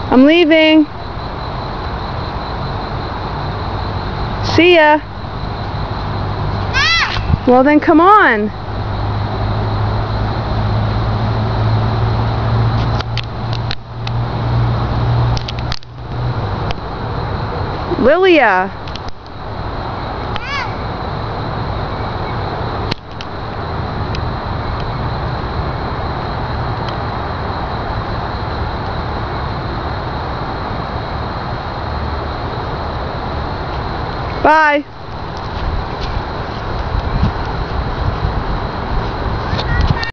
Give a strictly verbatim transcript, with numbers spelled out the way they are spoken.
I'm leaving. See ya. Well then come on. Lilia. Bye.